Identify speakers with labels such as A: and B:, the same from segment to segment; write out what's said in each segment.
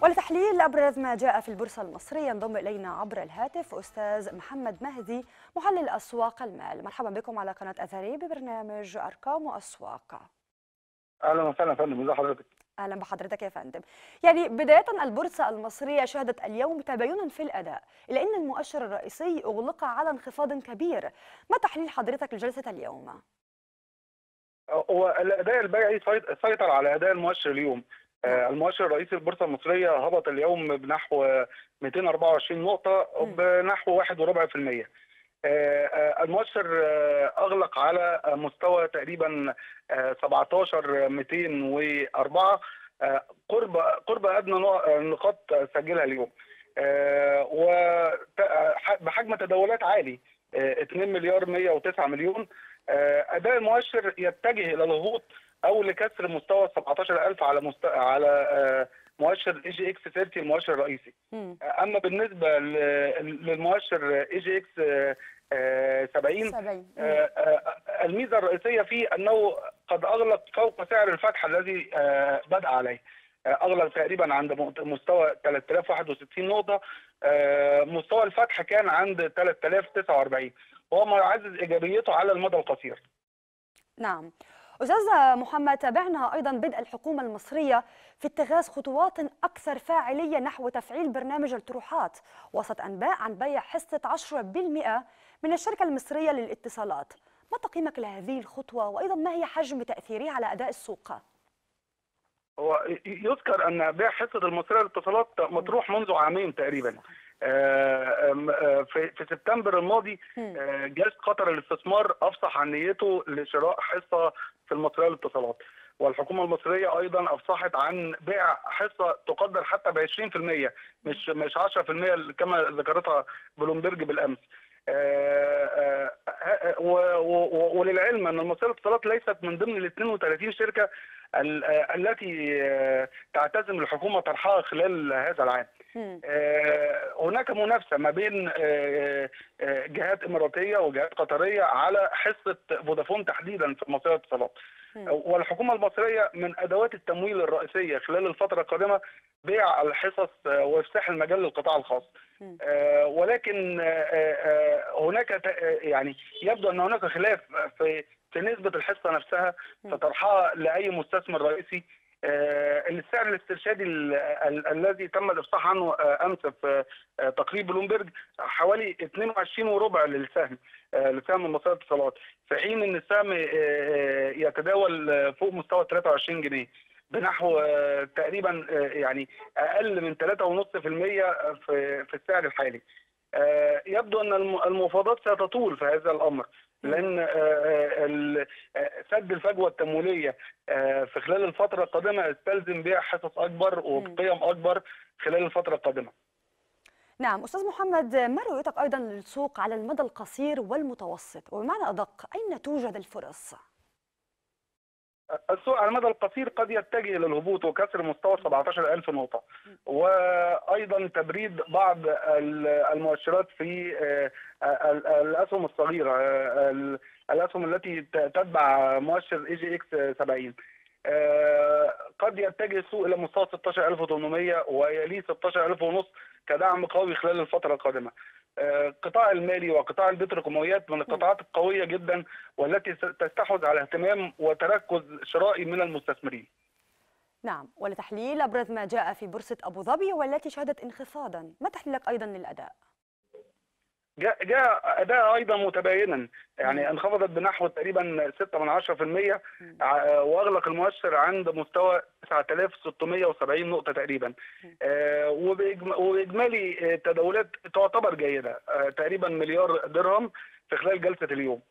A: ولتحليل أبرز ما جاء في البورصة المصرية ينضم إلينا عبر الهاتف أستاذ محمد مهدي محلل أسواق المال. مرحبا بكم على قناة أثري ببرنامج أرقام وأسواق.
B: اهلا وسهلا يا فندم، ازي حضرتك؟
A: أهلا بحضرتك يا فندم. يعني بداية البورصة المصرية شهدت اليوم تباينا في الأداء، إلا أن المؤشر الرئيسي أغلق على انخفاض كبير. ما تحليل حضرتك لجلسة اليوم؟
B: هو الاداء البيعي سيطر على اداء المؤشر اليوم.
A: نعم.
B: المؤشر الرئيسي للبورصه المصريه هبط اليوم بنحو 224 نقطه بنحو 1.25%. المؤشر اغلق على مستوى تقريبا 17204، قرب ادنى نقاط سجلها اليوم، وبحجم تداولات عالي 2 مليار 109 مليون. اداء المؤشر يتجه الى الهبوط او لكسر مستوى 17000 على مؤشر اي جي اكس 30 المؤشر الرئيسي. اما بالنسبه للمؤشر اي جي اكس 70، الميزه الرئيسيه فيه انه قد اغلق فوق سعر الفتح الذي بدأ عليه. اغلق تقريبا عند مستوى 3061 نقطه، مستوى الفتح كان عند 3049، وهو ما يعزز ايجابيته على المدى القصير.
A: نعم. أستاذ محمد، تابعنا أيضا بدء الحكومة المصرية في اتخاذ خطوات أكثر فاعلية نحو تفعيل برنامج الطروحات، وسط أنباء عن بيع حصة 10% من الشركة المصرية للاتصالات. ما تقييمك لهذه الخطوة، وأيضا ما هي حجم تأثيرها على أداء السوق؟
B: هو يذكر ان بيع حصه المصريه للاتصالات مطروح منذ عامين تقريبا. في سبتمبر الماضي جهاز قطر للاستثمار افصح عن نيته لشراء حصه في المصريه للاتصالات، والحكومه المصريه ايضا افصحت عن بيع حصه تقدر حتى ب 20%، مش 10% كما ذكرتها بلومبرج بالامس. وللعلم ان المصريه للاتصالات ليست من ضمن ال 32 شركه التي تعتزم الحكومه طرحها خلال هذا العام. هناك منافسه ما بين جهات اماراتيه وجهات قطريه على حصه فودافون تحديدا في المصريه للاتصالات، والحكومه المصريه من ادوات التمويل الرئيسيه خلال الفتره القادمه بيع الحصص وافساح المجال للقطاع الخاص. ولكن هناك يعني يبدو ان هناك خلاف في نسبه الحصه نفسها في طرحها لاي مستثمر رئيسي. السعر الاسترشادي الذي تم الافصاح عنه امس في تقرير بلومبرج حوالي 22.25 لسهم المصريه للاتصالات، في حين ان السهم يتداول فوق مستوى 23 جنيه بنحو تقريبا يعني اقل من 3.5% في السعر الحالي. يبدو ان المفاوضات ستطول في هذا الامر، لان سد الفجوه التمويليه في خلال الفتره القادمه يستلزم بيع حصص اكبر وبقيم اكبر خلال الفتره القادمه.
A: نعم. أستاذ محمد، ما رؤيتك أيضا للسوق على المدى القصير والمتوسط، وبمعنى أدق أين توجد الفرص؟
B: السوق على المدى القصير قد يتجه للهبوط وكسر مستوى 17000 نقطة، وأيضا تبريد بعض المؤشرات في الأسهم الصغيرة، الأسهم التي تتبع مؤشر اي جي اكس 70. قد يتجه السوق إلى مستوى 16800 ويليه 16500 كدعم قوي خلال الفترة القادمة. القطاع المالي وقطاع البتروكيماويات من القطاعات القوية جدا والتي تستحوذ على اهتمام وتركز شرائي من المستثمرين.
A: نعم. ولتحليل أبرز ما جاء في بورصة أبو ظبي والتي شهدت انخفاضا، ما تحليلك أيضا للأداء؟
B: جاء اداء ايضا متباينا، يعني انخفضت بنحو تقريبا 6% واغلق المؤشر عند مستوى 9670 نقطه تقريبا، وباجمالي تداولات تعتبر جيده، تقريبا مليار درهم في خلال جلسه اليوم.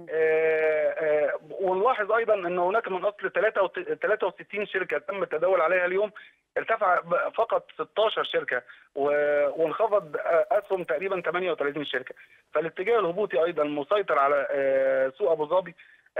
B: ونلاحظ ايضا ان هناك من اصل 63 شركه تم التداول عليها اليوم ارتفع فقط 16 شركه، وانخفض اسهم تقريبا 38 شركه، فالاتجاه الهبوطي ايضا مسيطر على سوق ابو ظبي،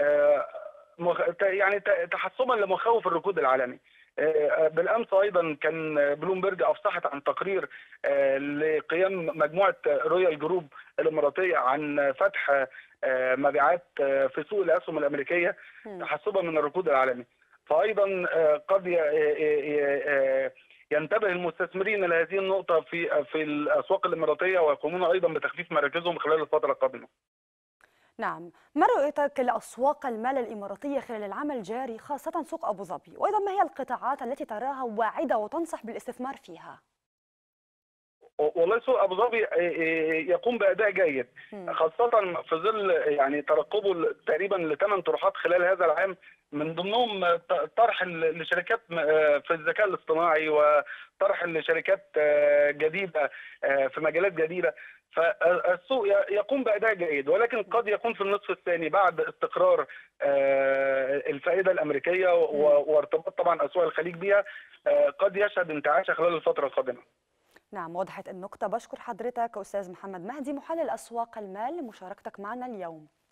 B: يعني تحسبا لمخاوف الركود العالمي. بالامس ايضا كان بلومبرج افصحت عن تقرير لقيام مجموعه رويال جروب الاماراتيه عن فتح مبيعات في سوق الاسهم الامريكيه تحسبا من الركود العالمي، فايضا قد ينتبه المستثمرين إلى هذه النقطة في الأسواق الإماراتية، ويقومون أيضا بتخفيف مراكزهم خلال الفترة القادمة.
A: نعم، ما رؤيتك لأسواق المال الإماراتية خلال العام الجاري خاصة سوق أبو ظبي؟ وأيضا ما هي القطاعات التي تراها واعدة وتنصح بالاستثمار فيها؟
B: والله سوق ابو ظبي يقوم باداء جيد، خاصه في ظل يعني ترقبه تقريبا ل8 طروحات خلال هذا العام، من ضمنهم طرح لشركات في الذكاء الاصطناعي، وطرح لشركات جديده في مجالات جديده. فالسوق يقوم باداء جيد، ولكن قد يكون في النصف الثاني بعد استقرار الفائده الامريكيه وارتباط طبعا اسواق الخليج بها، قد يشهد انتعاشه خلال الفتره القادمه.
A: نعم، وضحت النقطة. بشكر حضرتك أستاذ محمد مهدي محلل أسواق المال لمشاركتك معنا اليوم.